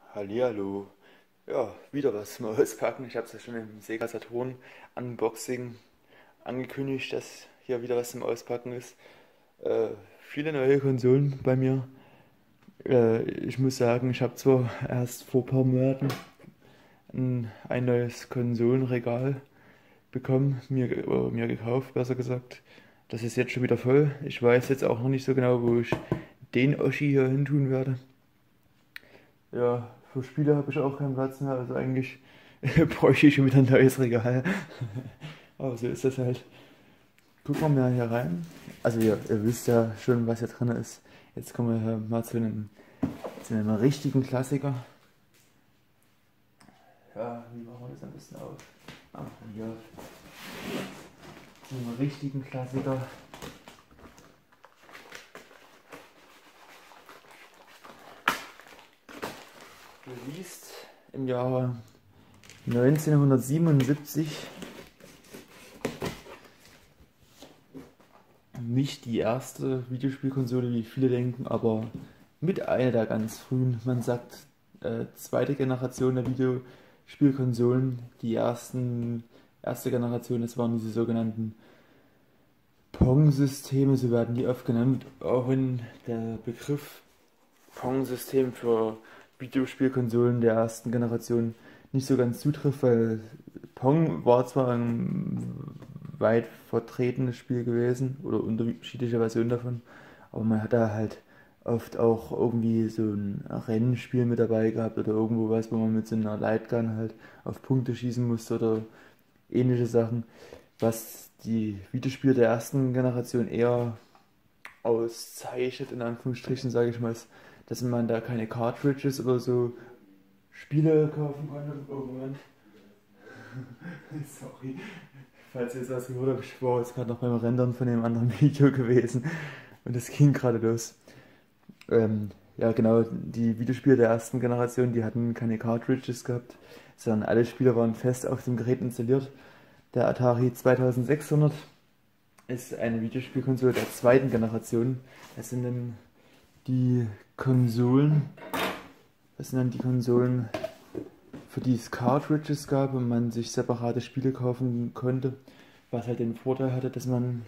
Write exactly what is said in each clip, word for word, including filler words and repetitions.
Hallihallo. Ja, wieder was zum Auspacken. Ich habe es ja schon im Sega Saturn Unboxing angekündigt, dass hier wieder was zum Auspacken ist. Äh, viele neue Konsolen bei mir. Äh, ich muss sagen, ich habe zwar erst vor ein paar Monaten ein, ein neues Konsolenregal bekommen, mir, ge- oder mir gekauft, besser gesagt. Das ist jetzt schon wieder voll. Ich weiß jetzt auch noch nicht so genau, wo ich den Oschi hier hin tun werde. Ja, für Spiele habe ich auch keinen Platz mehr, also eigentlich bräuchte ich schon wieder ein neues Regal. Aber so ist das halt. Gucken wir mal hier rein. Also ihr, ihr wisst ja schon, was hier drin ist. Jetzt kommen wir hier mal zu einem, zu einem richtigen Klassiker. Ja, wie machen wir das am besten auf? Ah, hier. Zu einem richtigen Klassiker. Released im Jahre neunzehnhundertsiebenundsiebzig. Nicht die erste Videospielkonsole, wie viele denken, aber mit einer der ganz frühen. Man sagt äh, zweite Generation der Videospielkonsolen. Die ersten, erste Generation, das waren diese sogenannten Pong-Systeme, so werden die oft genannt. Auch wenn der Begriff Pong-System für Videospielkonsolen der ersten Generation nicht so ganz zutrifft, weil Pong war zwar ein weit vertretenes Spiel gewesen oder unterschiedliche Versionen davon, aber man hat da halt oft auch irgendwie so ein Rennspiel mit dabei gehabt oder irgendwo was, wo man mit so einer Lightgun halt auf Punkte schießen musste oder ähnliche Sachen, was die Videospiele der ersten Generation eher auszeichnet, in Anführungsstrichen, sage ich mal, ist, dass man da keine Cartridges oder so Spiele kaufen konnte. Oh, Moment. Sorry. Falls ihr jetzt was gehört habt, ich war jetzt gerade noch beim Rendern von dem anderen Video gewesen und es ging gerade los. Ähm, ja, genau, die Videospiele der ersten Generation, die hatten keine Cartridges gehabt, sondern alle Spiele waren fest auf dem Gerät installiert. Der Atari zweitausendsechshundert ist eine Videospielkonsole der zweiten Generation. Das sind dann die Konsolen, das sind dann die Konsolen, für die es Cartridges gab und man sich separate Spiele kaufen konnte, was halt den Vorteil hatte, dass man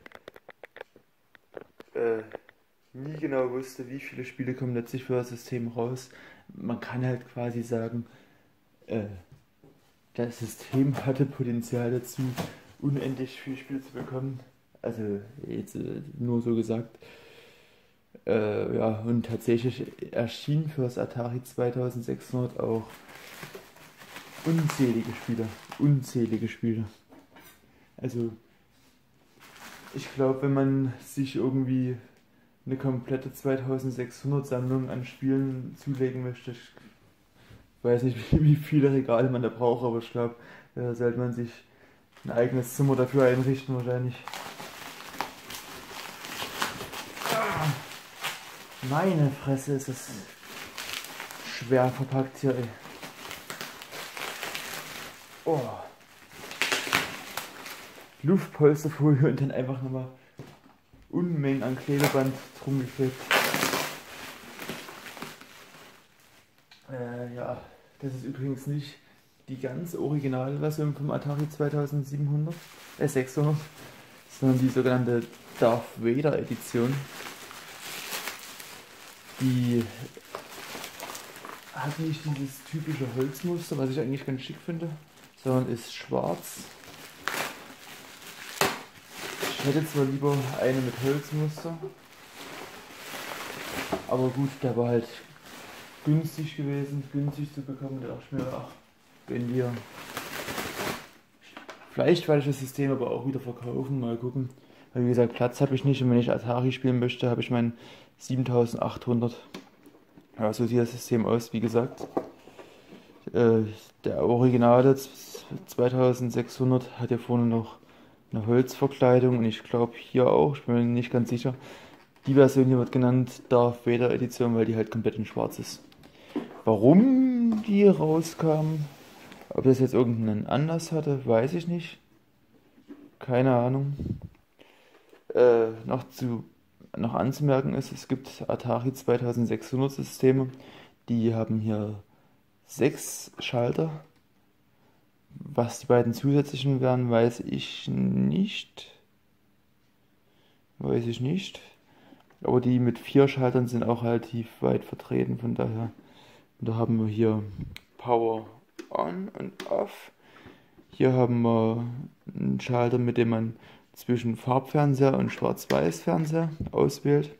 äh, nie genau wusste, wie viele Spiele kommen letztlich für das System raus. Man kann halt quasi sagen, äh, das System hatte Potenzial dazu, unendlich viele Spiele zu bekommen. Also jetzt äh, nur so gesagt. Äh, ja, und tatsächlich erschien für das Atari zweitausendsechshundert auch unzählige Spiele. Unzählige Spiele. Also, ich glaube, wenn man sich irgendwie eine komplette zweitausendsechshundert Sammlung an Spielen zulegen möchte, ich weiß nicht, wie, wie viele Regale man da braucht, aber ich glaube, da sollte man sich ein eigenes Zimmer dafür einrichten, wahrscheinlich. Meine Fresse, ist das schwer verpackt hier, ey. Oh. Luftpolsterfolie und dann einfach nochmal Unmengen an Klebeband drum geklebt. Äh, ja, das ist übrigens nicht die ganz originale Version vom Atari zweitausendsiebenhundert, äh sechshundert, sondern die sogenannte Darth Vader Edition. Die hat nicht dieses typische Holzmuster, was ich eigentlich ganz schick finde, sondern ist schwarz. Ich hätte zwar lieber eine mit Holzmuster, aber gut, der war halt günstig gewesen, günstig zu bekommen. Da dachte ich mir, ach, wenn wir. Vielleicht werde ich das System aber auch wieder verkaufen, mal gucken. Weil wie gesagt, Platz habe ich nicht und wenn ich Atari spielen möchte, habe ich mein siebentausendachthundert. Ja, so sieht das System aus, wie gesagt. Äh, der originale zweitausendsechshundert hat ja vorne noch eine Holzverkleidung und ich glaube hier auch, ich bin mir nicht ganz sicher. Die Version hier wird genannt Darth Vader Edition, weil die halt komplett in schwarz ist. Warum die rauskam, ob das jetzt irgendeinen Anlass hatte, weiß ich nicht. Keine Ahnung. Äh, noch zu noch anzumerken ist, es gibt Atari zweitausendsechshundert Systeme, die haben hier sechs Schalter. Was die beiden zusätzlichen wären, weiß ich nicht. Weiß ich nicht. Aber die mit vier Schaltern sind auch relativ weit vertreten, von daher. Und da haben wir hier Power On und Off. Hier haben wir einen Schalter, mit dem man zwischen Farbfernseher und Schwarz-Weiß-Fernseher auswählt.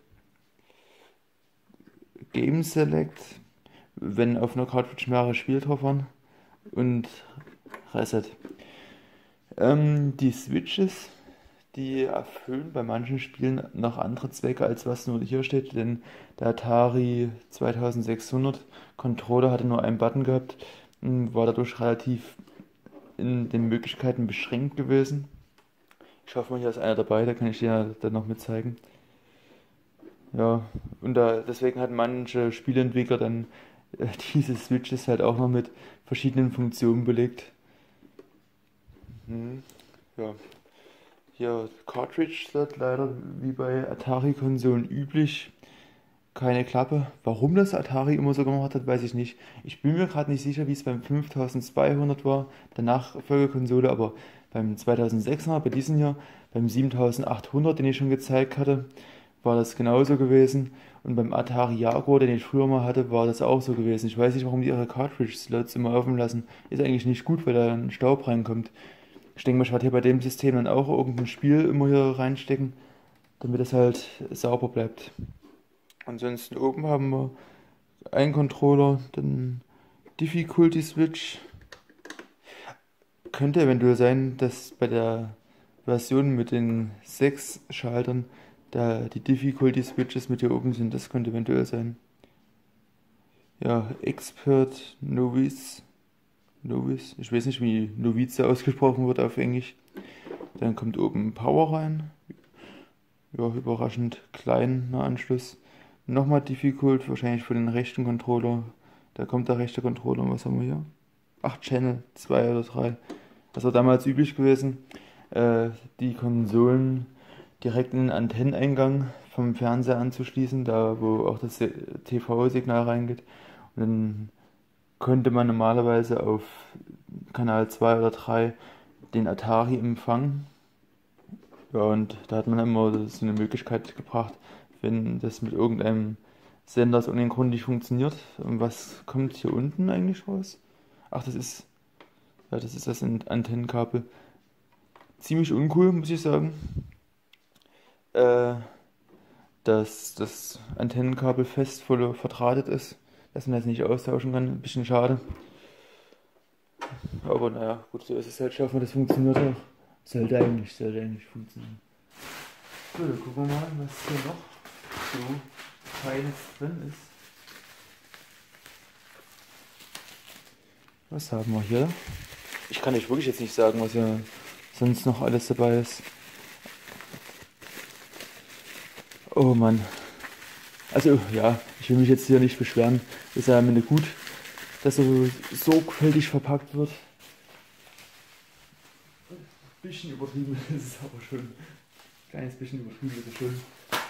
Game Select, wenn auf einer Cartridge mehrere Spiele drauf waren. Und Reset. Ähm, die Switches, die erfüllen bei manchen Spielen noch andere Zwecke, als was nur hier steht, denn der Atari zweitausendsechshundert Controller hatte nur einen Button gehabt und war dadurch relativ in den Möglichkeiten beschränkt gewesen. Ich hoffe mal, hier ist einer dabei, da kann ich dir dann noch mit zeigen. Ja, und da, deswegen hatten manche Spieleentwickler dann äh, diese Switches halt auch noch mit verschiedenen Funktionen belegt. Hm, ja. Hier Cartridge-Slot leider wie bei Atari-Konsolen üblich. Keine Klappe. Warum das Atari immer so gemacht hat, weiß ich nicht. Ich bin mir gerade nicht sicher, wie es beim fünftausendzweihundert war, der Nachfolgekonsole, aber beim zweitausendsechshundert, bei diesem hier, beim siebentausendachthundert, den ich schon gezeigt hatte, war das genauso gewesen. Und beim Atari Jaguar, den ich früher mal hatte, war das auch so gewesen. Ich weiß nicht, warum die ihre Cartridge-Slots immer offen lassen. Ist eigentlich nicht gut, weil da ein Staub reinkommt. Ich denke mal, ich werde hier bei dem System dann auch irgendein Spiel immer hier reinstecken, damit es halt sauber bleibt. Ansonsten oben haben wir einen Controller, dann Difficulty Switch. Könnte eventuell sein, dass bei der Version mit den sechs Schaltern da die Difficulty Switches mit hier oben sind. Das könnte eventuell sein. Ja, Expert, Novice. Novice, ich weiß nicht, wie Novize ausgesprochen wird auf Englisch. Dann kommt oben Power rein. Ja, überraschend kleiner Anschluss. Nochmal Difficult, wahrscheinlich für den rechten Controller. Da kommt der rechte Controller. Was haben wir hier? acht Channel, zwei oder drei. Das war damals üblich gewesen, äh, die Konsolen direkt in den Antenneneingang vom Fernseher anzuschließen, da wo auch das T V-Signal reingeht. Und dann konnte man normalerweise auf Kanal zwei oder drei den Atari empfangen. Ja, und da hat man immer so eine Möglichkeit gebracht, wenn das mit irgendeinem Sender so ungründlich funktioniert. Und was kommt hier unten eigentlich raus? Ach, das ist, ja, das ist das Antennenkabel. Ziemlich uncool, muss ich sagen. Äh, dass das Antennenkabel fest voll verdrahtet ist, dass man das nicht austauschen kann. Ein bisschen schade. Aber naja, gut, so ist es halt. Schaffen wir, das funktioniert auch. Sollte eigentlich, sollte eigentlich funktionieren. So, dann gucken wir mal, was hier noch so Feines drin ist. Was haben wir hier? Ich kann euch wirklich jetzt nicht sagen, was hier sonst noch alles dabei ist. Oh Mann. Also ja, ich will mich jetzt hier nicht beschweren. Ist ja am Ende gut, dass so sorgfältig verpackt wird. Ein bisschen übertrieben ist es aber schon. Ein kleines bisschen übertrieben ist es schon.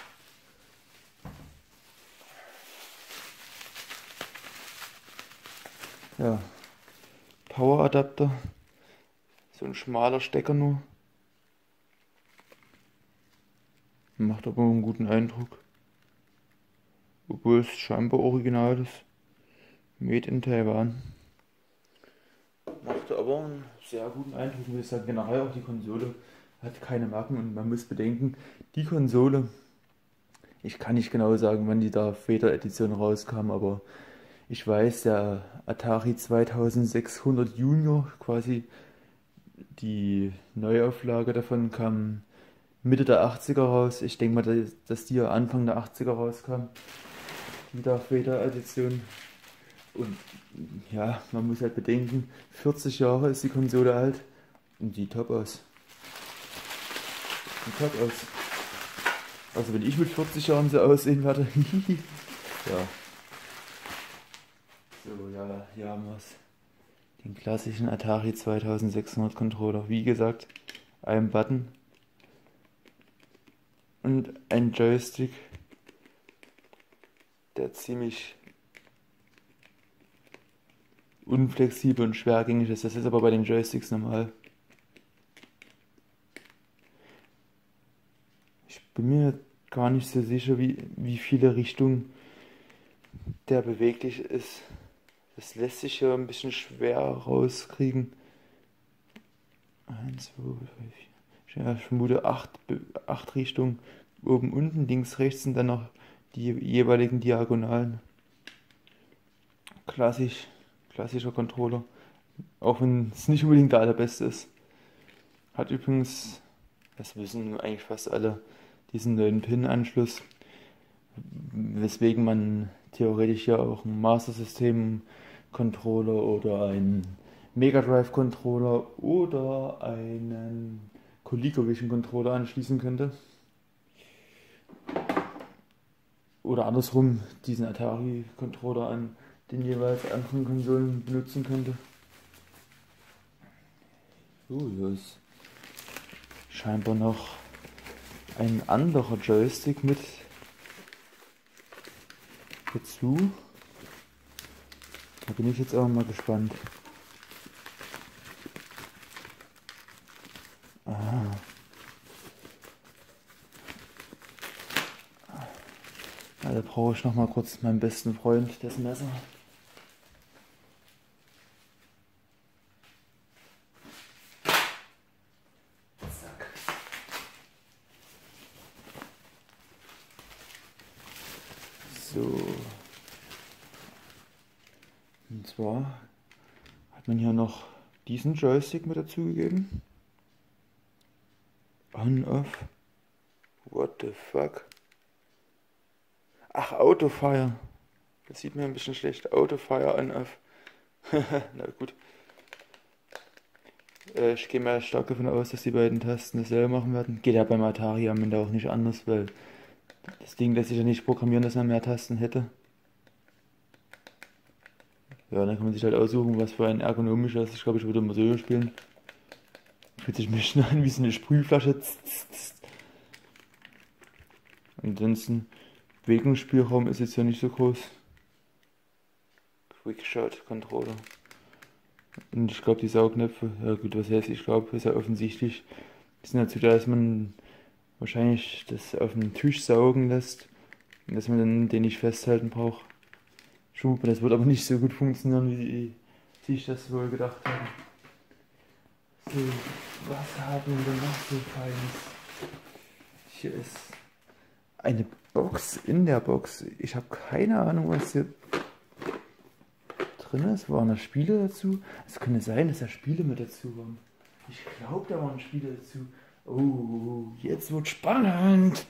Ja. Power-Adapter. So ein schmaler Stecker nur. Macht aber einen guten Eindruck. Obwohl es scheinbar original ist. Made in Taiwan. Macht aber einen sehr guten Eindruck, muss ich sagen. Generell auch die Konsole hat keine Macken und man muss bedenken, die Konsole, ich kann nicht genau sagen, wann die Darth Vader Edition rauskam, aber ich weiß, der Atari zweitausendsechshundert Junior, quasi die Neuauflage davon, kam Mitte der achtziger raus. Ich denke mal, dass die Anfang der achtziger rauskam, die Darth Vader Edition. Und ja, man muss halt bedenken, vierzig Jahre ist die Konsole alt und die top aus. Die top aus. Also wenn ich mit vierzig Jahren so aussehen werde. Ja. So, ja, hier haben wir es. Den klassischen Atari zweitausendsechshundert Controller. Wie gesagt, ein Button und ein Joystick, der ziemlich unflexibel und schwergängig ist. Das ist aber bei den Joysticks normal. Ich bin mir gar nicht so sicher, wie, wie viele Richtungen der beweglich ist. Das lässt sich ja ein bisschen schwer rauskriegen. eins, zwei, drei, vier. Ja, ich vermute acht, acht Richtungen. Oben, unten, links, rechts sind dann noch die jeweiligen Diagonalen. Klassisch, klassischer Controller. Auch wenn es nicht unbedingt der allerbeste ist. Hat übrigens, das wissen eigentlich fast alle, diesen neuen Pin-Anschluss. Weswegen man theoretisch ja auch ein Master System Controller oder einen Mega Drive Controller oder einen ColecoVision Controller anschließen könnte. Oder andersrum diesen Atari Controller an den jeweils anderen Konsolen benutzen könnte. So, hier ist scheinbar noch ein anderer Joystick mit dazu. Da bin ich jetzt auch mal gespannt. Ah. Ja, da brauche ich noch mal kurz meinen besten Freund, das Messer. Zack. So. Und zwar hat man hier noch diesen Joystick mit dazugegeben. On, off. What the fuck? Ach, Autofire. Das sieht mir ein bisschen schlecht. Autofire, on, off. Na gut. Äh, ich gehe mal stark davon aus, dass die beiden Tasten dasselbe machen werden. Geht ja beim Atari am Ende auch nicht anders, weil das Ding lässt sich ja nicht programmieren, dass man mehr Tasten hätte. Ja, dann kann man sich halt aussuchen, was für ein ergonomischer ist. Ich glaube, ich würde immer so spielen. Fühlt sich ein bisschen an wie so eine Sprühflasche. Ansonsten, Bewegungsspielraum ist jetzt ja nicht so groß. Quickshot Controller. Und ich glaube, die Saugnäpfe, ja gut, was heißt, ich glaube, ist ja offensichtlich, die sind dazu da, dass man wahrscheinlich das auf den Tisch saugen lässt und dass man dann den nicht festhalten braucht. Schub, das wird aber nicht so gut funktionieren, wie sich das wohl gedacht haben. So, was haben wir denn noch so Feines? Hier ist eine Box in der Box. Ich habe keine Ahnung, was hier drin ist. Waren da Spiele dazu? Es könnte sein, dass da Spiele mit dazu waren. Ich glaube, da waren Spiele dazu. Oh, jetzt wird spannend.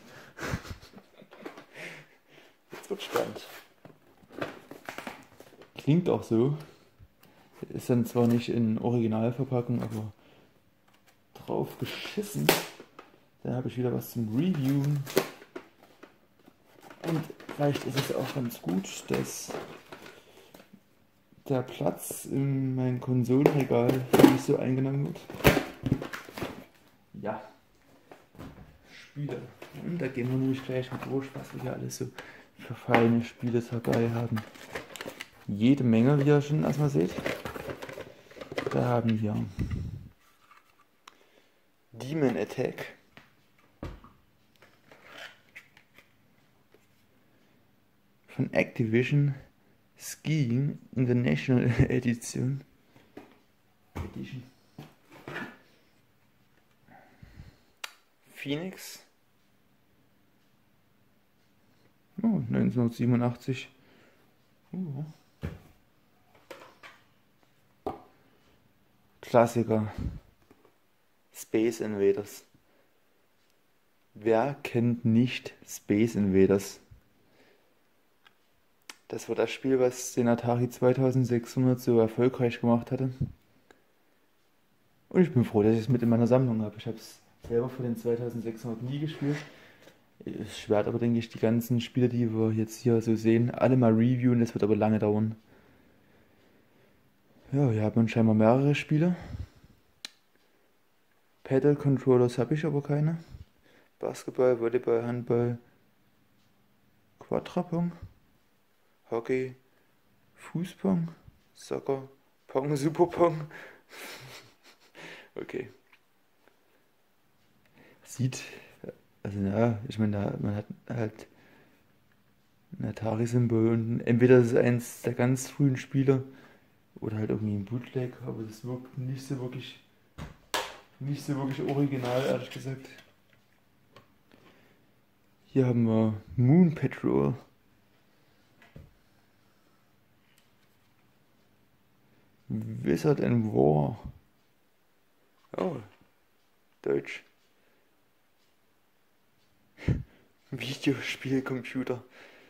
Jetzt wird spannend. Klingt auch so. Ist dann zwar nicht in Originalverpackung, aber drauf geschissen. Dann habe ich wieder was zum Reviewen. Und vielleicht ist es auch ganz gut, dass der Platz in meinem Konsolenregal nicht so eingenommen wird. Ja. Spiele. Und da gehen wir nämlich gleich mit durch, was wir hier alles so für feine Spiele dabei haben. Jede Menge, wie ihr schon erstmal seht. Da haben wir Demon Attack. Von Activision Skiing International Edition. Edition. Phoenix. Oh, neunzehnhundertsiebenundachtzig. Uh. Klassiker. Space Invaders. Wer kennt nicht Space Invaders? Das war das Spiel, was den Atari zweitausendsechshundert so erfolgreich gemacht hatte. Und ich bin froh, dass ich es mit in meiner Sammlung habe. Ich habe es selber für den zweitausendsechshundert nie gespielt. Ich werde aber, denke ich, die ganzen Spiele, die wir jetzt hier so sehen, alle mal reviewen. Das wird aber lange dauern. Ja, hier haben wir scheinbar mehrere Spiele. Pedal Controllers habe ich aber keine. Basketball, Volleyball, Handball, Quadrapong, Hockey, Fußball, Soccer, Pong, Super Pong. Okay. Sieht, also ja, ich meine, da, man hat halt ein Atari-Symbol und entweder ist es eins der ganz frühen Spiele oder halt irgendwie ein Bootleg, aber das wirkt nicht so wirklich, nicht so wirklich original, ehrlich gesagt. Hier haben wir Moon Patrol. Wizard and War. Oh, Deutsch. Videospielcomputer.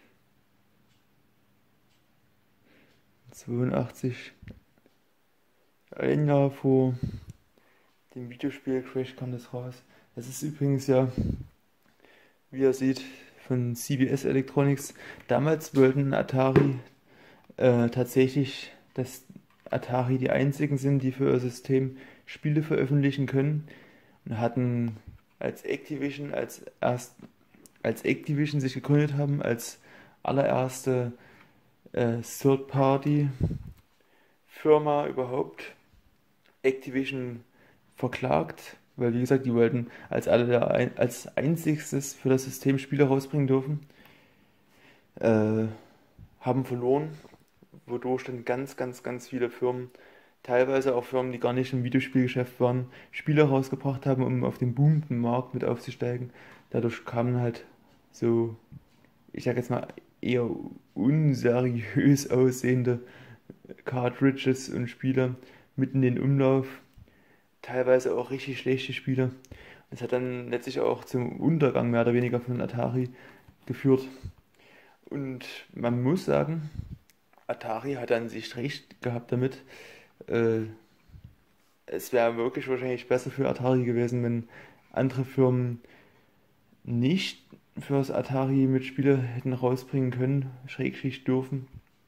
zweiundachtzig. Ein Jahr vor dem Videospiel-Crash kam das raus. Das ist übrigens ja, wie ihr seht, von C B S Electronics. Damals wollten Atari äh, tatsächlich, dass Atari die einzigen sind, die für ihr System Spiele veröffentlichen können. Und hatten als Activision, als erst als Activision sich gegründet haben, als allererste äh, Third-Party-Firma überhaupt Activision verklagt, weil wie gesagt, die wollten als aller, als einziges für das System Spiele rausbringen dürfen, äh, haben verloren, wodurch dann ganz, ganz, ganz viele Firmen, teilweise auch Firmen, die gar nicht im Videospielgeschäft waren, Spiele rausgebracht haben, um auf den boomenden Markt mit aufzusteigen. Dadurch kamen halt so, ich sag jetzt mal, eher unseriös aussehende Cartridges und Spiele mit in den Umlauf. Teilweise auch richtig schlechte Spiele. Das hat dann letztlich auch zum Untergang mehr oder weniger von Atari geführt. Und man muss sagen, Atari hat an sich recht gehabt damit. Äh, es wäre wirklich wahrscheinlich besser für Atari gewesen, wenn andere Firmen nicht fürs Atari mit Spiele hätten rausbringen können, schrägstrich dürfen,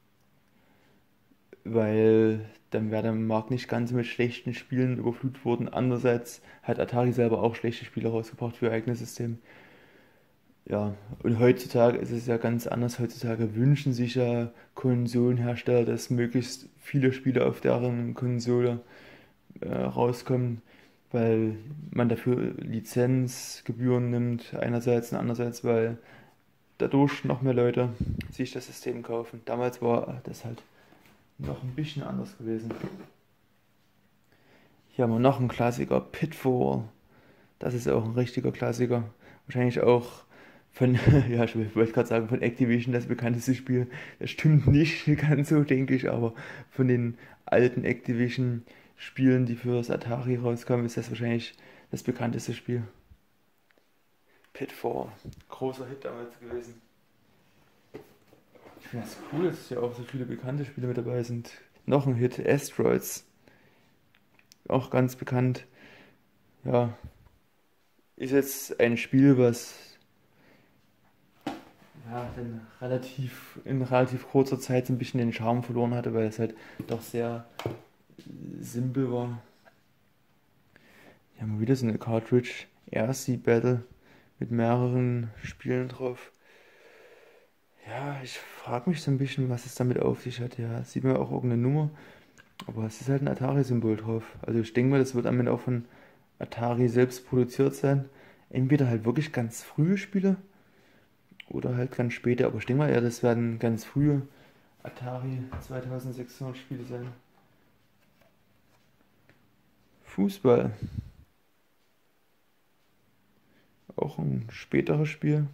weil dann wäre der Markt nicht ganz mit schlechten Spielen überflutet worden. Andererseits hat Atari selber auch schlechte Spiele rausgebracht für ihr eigenes System. Ja, und heutzutage ist es ja ganz anders. Heutzutage wünschen sich ja Konsolenhersteller, dass möglichst viele Spiele auf deren Konsole äh, rauskommen, weil man dafür Lizenzgebühren nimmt, einerseits und andererseits, weil dadurch noch mehr Leute sich das System kaufen. Damals war das halt noch ein bisschen anders gewesen. Hier haben wir noch einen Klassiker, Pitfall. Das ist auch ein richtiger Klassiker. Wahrscheinlich auch von, ja, ich wollte gerade sagen, von Activision das bekannteste Spiel. Das stimmt nicht ganz so, denke ich, aber von den alten Activision-Spielen, die für das Atari rauskamen, ist das wahrscheinlich das bekannteste Spiel. Pitfall, großer Hit damals gewesen. Ich finde das cool, dass ja auch so viele bekannte Spiele mit dabei sind. Noch ein Hit, Asteroids. Auch ganz bekannt. Ja, ist jetzt ein Spiel, was ja, dann relativ in relativ kurzer Zeit so ein bisschen den Charme verloren hatte, weil es halt doch sehr simpel war. Hier haben wir wieder so eine Cartridge, R C Battle mit mehreren Spielen drauf. Ja, ich frage mich so ein bisschen, was es damit auf sich hat. Ja, sieht man auch irgendeine Nummer, aber es ist halt ein Atari-Symbol drauf. Also ich denke mal, das wird am Ende auch von Atari selbst produziert sein. Entweder halt wirklich ganz frühe Spiele oder halt ganz späte, aber ich denke mal, ja, das werden ganz frühe Atari zweitausendsechshundert Spiele sein. Fußball. Auch ein späteres Spiel.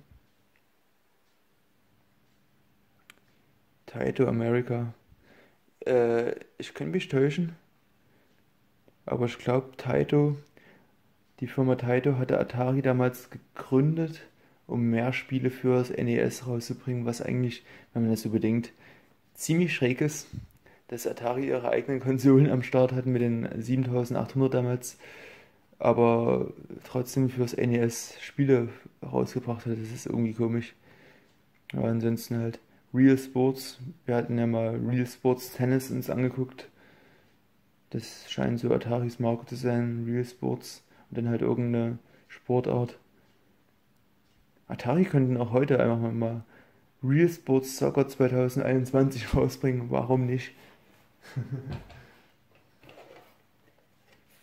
Taito America. Äh, ich könnte mich täuschen, aber ich glaube, Taito, die Firma Taito hatte Atari damals gegründet, um mehr Spiele für das N E S rauszubringen, was eigentlich, wenn man das so bedenkt, ziemlich schräg ist, dass Atari ihre eigenen Konsolen am Start hatten mit den siebentausendachthundert damals, aber trotzdem fürs N E S Spiele rausgebracht hat. Das ist irgendwie komisch. Aber ansonsten halt Real Sports. Wir hatten ja mal Real Sports Tennis uns angeguckt. Das scheint so Ataris Marke zu sein, Real Sports. Und dann halt irgendeine Sportart. Atari könnten auch heute einfach mal Real Sports Soccer zweitausendeinundzwanzig rausbringen. Warum nicht?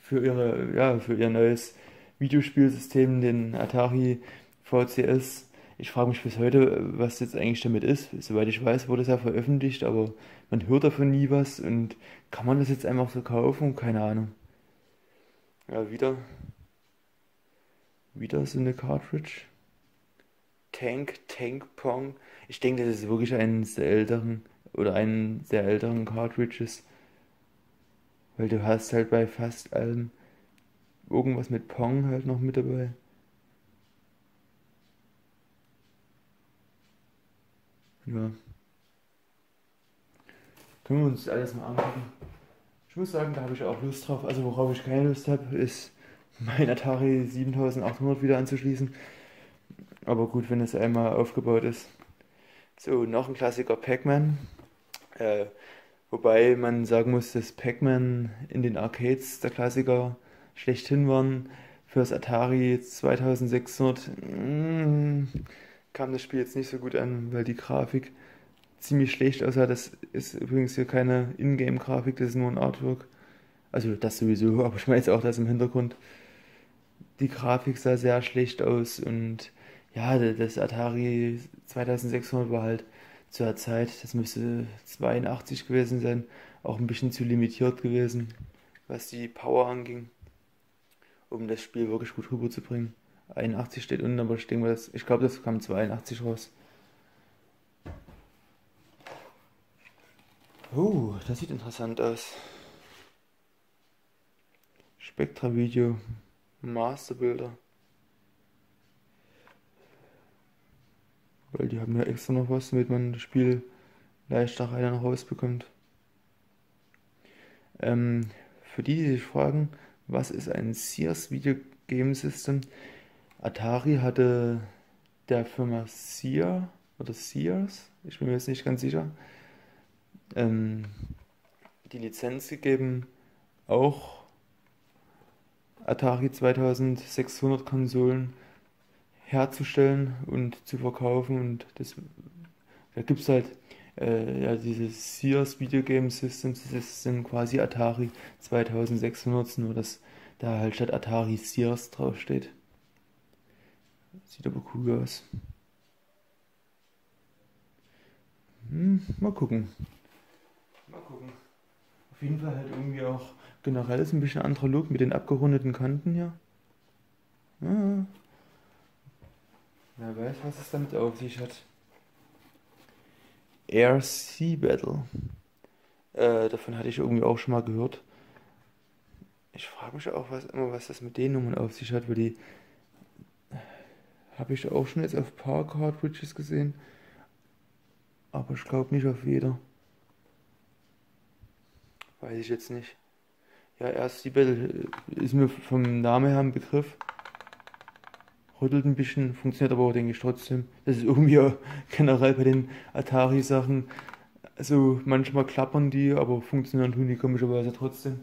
für ihre, ja, für ihr neues Videospielsystem, den Atari V C S. Ich frage mich bis heute, was jetzt eigentlich damit ist. Soweit ich weiß, wurde es ja veröffentlicht, aber man hört davon nie was. Und kann man das jetzt einfach so kaufen? Keine Ahnung. Ja, wieder, wieder so eine Cartridge. Tank, Tank Pong. Ich denke, das ist wirklich eines der älteren oder einen der älteren Cartridges, weil du hast halt bei fast allem irgendwas mit Pong halt noch mit dabei. Ja, können wir uns alles mal angucken. Ich muss sagen, da habe ich auch Lust drauf. Also worauf ich keine Lust habe, ist mein Atari siebentausendachthundert wieder anzuschließen. Aber gut, wenn es einmal aufgebaut ist. So, noch ein Klassiker, Pac-Man. Äh, wobei man sagen muss, dass Pac-Man in den Arcades der Klassiker schlechthin waren. Für das Atari zweitausendsechshundert mm, kam das Spiel jetzt nicht so gut an, weil die Grafik ziemlich schlecht aussah. Das ist übrigens hier keine Ingame-Grafik, das ist nur ein Artwork. Also das sowieso, aber ich meine jetzt auch das im Hintergrund. Die Grafik sah sehr schlecht aus und ja, das Atari zweitausendsechshundert war halt zu der Zeit, das müsste zweiundachtzig gewesen sein, auch ein bisschen zu limitiert gewesen, was die Power anging, um das Spiel wirklich gut rüberzubringen. einundachtzig steht unten, aber ich denke mal, das, ich glaube, das kam zweiundachtzig raus. Oh, das sieht interessant aus. Spectra Video, Masterbilder. Weil die haben ja extra noch was, damit man das Spiel leichter rein und raus bekommt. Ähm, für die, die sich fragen, was ist ein Sears Video Game System? Atari hatte der Firma Sear oder Sears, ich bin mir jetzt nicht ganz sicher, ähm, die Lizenz gegeben, auch Atari zweitausendsechshundert Konsolen herzustellen und zu verkaufen. Und das, da gibt es halt äh, ja, diese Sears Video Game Systems, das sind quasi Atari zweitausendsechshundert, nur dass da halt statt Atari Sears draufsteht. Sieht aber cool aus. Hm, mal gucken. Mal gucken. Auf jeden Fall halt irgendwie auch generell ist ein bisschen anderer Look mit den abgerundeten Kanten hier. Ja, wer weiß, was es damit auf sich hat. Air Sea Battle. Äh, davon hatte ich irgendwie auch schon mal gehört. Ich frage mich auch was, immer, was das mit den Nummern auf sich hat, weil die habe ich auch schon jetzt auf ein paar Cartridges gesehen. Aber ich glaube nicht auf jeder. Weiß ich jetzt nicht. Ja, Air Sea Battle ist mir vom Namen her ein Begriff. Rüttelt ein bisschen, funktioniert aber auch, denke ich, trotzdem. Das ist irgendwie auch generell bei den Atari-Sachen. Also manchmal klappern die, aber funktionieren tun die komischerweise trotzdem.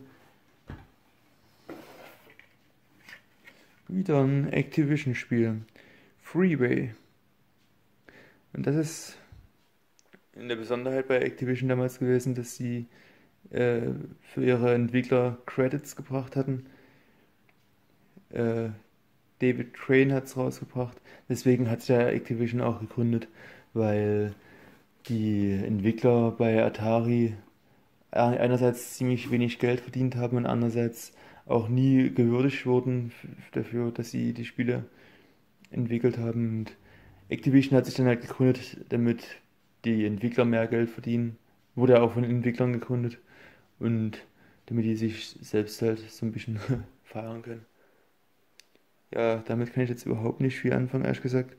Wieder ein Activision-Spiel. Freeway. Und das ist in der Besonderheit bei Activision damals gewesen, dass sie äh, für ihre Entwickler Credits gebracht hatten. Äh, David Crane hat es rausgebracht. Deswegen hat sich ja Activision auch gegründet, weil die Entwickler bei Atari einerseits ziemlich wenig Geld verdient haben und andererseits auch nie gewürdigt wurden dafür, dass sie die Spiele entwickelt haben. Und Activision hat sich dann halt gegründet, damit die Entwickler mehr Geld verdienen. Wurde auch von den Entwicklern gegründet und damit die sich selbst halt so ein bisschen feiern können. Ja, damit kann ich jetzt überhaupt nicht viel anfangen, ehrlich gesagt.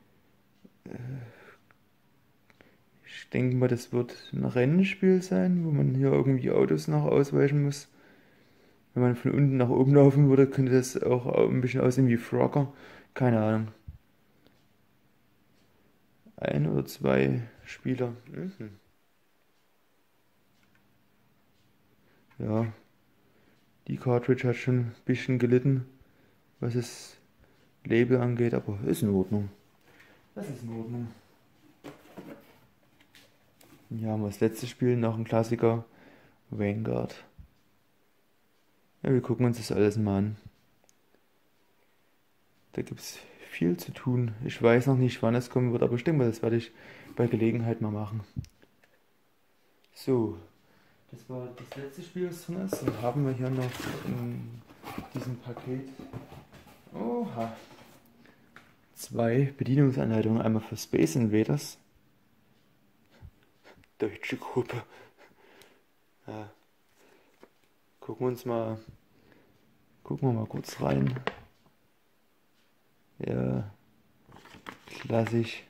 Ich denke mal, das wird ein Rennspiel sein, wo man hier irgendwie Autos noch ausweichen muss. Wenn man von unten nach oben laufen würde, könnte das auch ein bisschen aussehen wie Frogger. Keine Ahnung. Ein oder zwei Spieler. Mhm. Ja, die Cartridge hat schon ein bisschen gelitten, was das Label angeht, aber ist in Ordnung. Das ist in Ordnung. Hier haben wir das letzte Spiel, noch ein Klassiker, Vanguard. Ja, wir gucken uns das alles mal an. Da gibt es viel zu tun. Ich weiß noch nicht, wann es kommen wird, aber ich denke mal, das werde ich bei Gelegenheit mal machen. So, das war das letzte Spiel, das drin ist. Dann haben wir hier noch in diesem Paket oha, zwei Bedienungsanleitungen. Einmal für Space Invaders. Deutsche Gruppe. Ja. Gucken wir uns mal, gucken wir mal kurz rein. Ja, klassisch.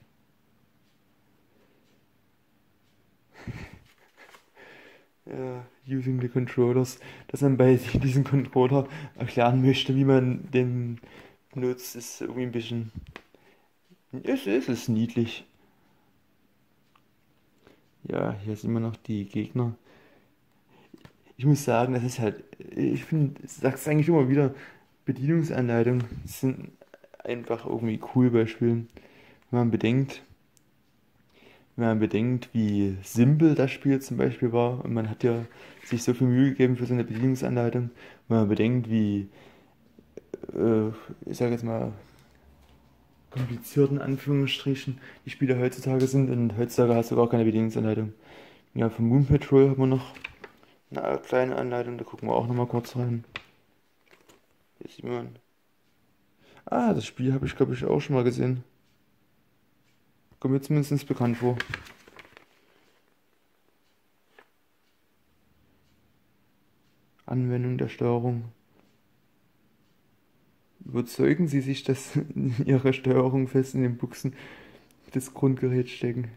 Ja, using the controllers, dass man bei diesem Controller erklären möchte, wie man den benutzt, ist irgendwie ein bisschen. Es ist, ist niedlich. Ja, hier sind immer noch die Gegner. Ich muss sagen, das ist halt. Ich finde, ich sag's eigentlich immer wieder, Bedienungsanleitungen sind einfach irgendwie cool bei Spielen. Wenn man bedenkt, wenn man bedenkt, wie simpel das Spiel zum Beispiel war und man hat ja sich so viel Mühe gegeben für so eine Bedienungsanleitung, wenn man bedenkt, wie, äh, ich sage jetzt mal, kompliziert in Anführungsstrichen die Spiele heutzutage sind und heutzutage hast du gar keine Bedienungsanleitung. Ja, von Moon Patrol haben wir noch eine kleine Anleitung, da gucken wir auch nochmal kurz rein. Hier sieht man. Ah, das Spiel habe ich glaube ich auch schon mal gesehen. Kommt mir zumindest bekannt vor. Anwendung der Steuerung. Überzeugen Sie sich, dass Ihre Steuerung fest in den Buchsen des Grundgeräts stecken.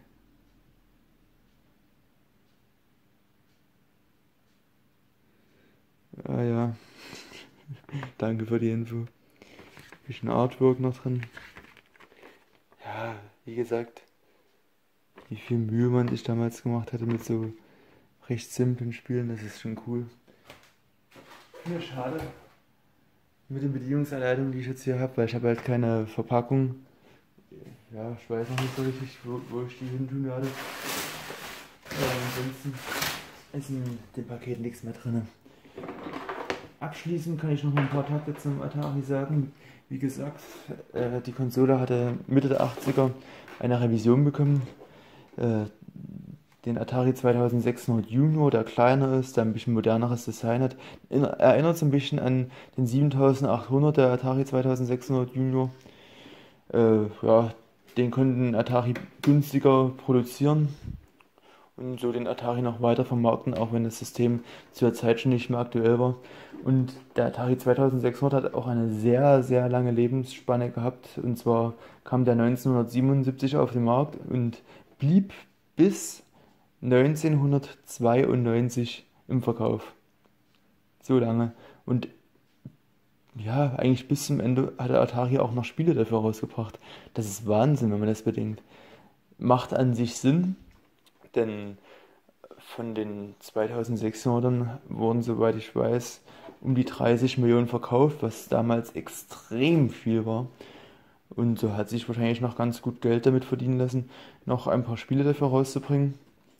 Ah ja. Danke für die Info. Bisschen Artwork noch drin. Ja, wie gesagt, wie viel Mühe man sich damals gemacht hatte mit so recht simplen Spielen, das ist schon cool. Ja, schade. Mit den Bedienungsanleitungen, die ich jetzt hier habe, weil ich habe halt keine Verpackung. Ja, ich weiß noch nicht so richtig, wo, wo ich die hin tun werde. Aber ansonsten ist in dem Paket nichts mehr drin. Abschließend kann ich noch ein paar Takte zum Atari sagen. Wie gesagt, äh, die Konsole hatte Mitte der achtziger eine Revision bekommen. Äh, den Atari zweitausendsechshundert Junior, der kleiner ist, der ein bisschen moderneres Design hat. In, erinnert so ein bisschen an den siebentausendachthundert der Atari zweitausendsechshundert Junior. Äh, ja, den konnten Atari günstiger produzieren und so den Atari noch weiter vermarkten, auch wenn das System zu der Zeit schon nicht mehr aktuell war. Und der Atari zweitausendsechshundert hat auch eine sehr, sehr lange Lebensspanne gehabt. Und zwar kam der neunzehnhundertsiebenundsiebzig auf den Markt und blieb bis neunzehnhundertzweiundneunzig im Verkauf. So lange. Und ja, eigentlich bis zum Ende hat der Atari auch noch Spiele dafür rausgebracht. Das ist Wahnsinn, wenn man das bedenkt. Macht an sich Sinn, denn von den zweitausendsechshundert wurden, soweit ich weiß, um die dreißig Millionen verkauft, was damals extrem viel war. Und so hat sich wahrscheinlich noch ganz gut Geld damit verdienen lassen, noch ein paar Spiele dafür rauszubringen.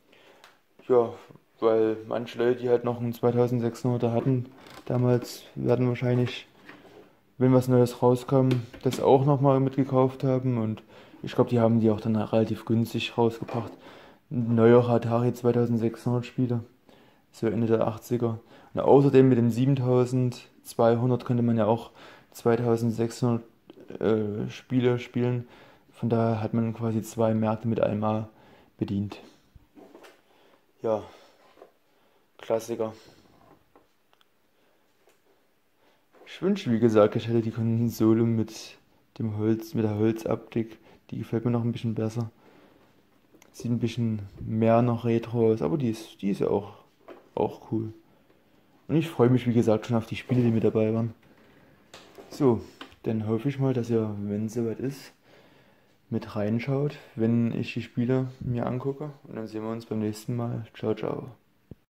Ja, weil manche Leute, die halt noch einen zweitausendsechshundert hatten, damals werden wahrscheinlich, wenn was Neues rauskam, das auch nochmal mitgekauft haben. Und ich glaube, die haben die auch dann relativ günstig rausgebracht. Neuere Atari zweitausendsechshundert Spiele, so Ende der achtziger. Und außerdem mit dem siebentausendzweihundert konnte man ja auch zweitausendsechshundert äh, Spiele spielen. Von daher hat man quasi zwei Märkte mit einmal bedient. Ja, Klassiker. Ich wünsche, wie gesagt, ich hätte die Konsole mit dem Holz, mit der Holzoptik. Die gefällt mir noch ein bisschen besser. Sieht ein bisschen mehr noch Retro aus, aber die ist, die ist ja auch, auch cool. Und ich freue mich, wie gesagt, schon auf die Spiele, die mit dabei waren. So, dann hoffe ich mal, dass ihr, wenn es soweit ist, mit reinschaut, wenn ich die Spiele mir angucke. Und dann sehen wir uns beim nächsten Mal. Ciao, ciao.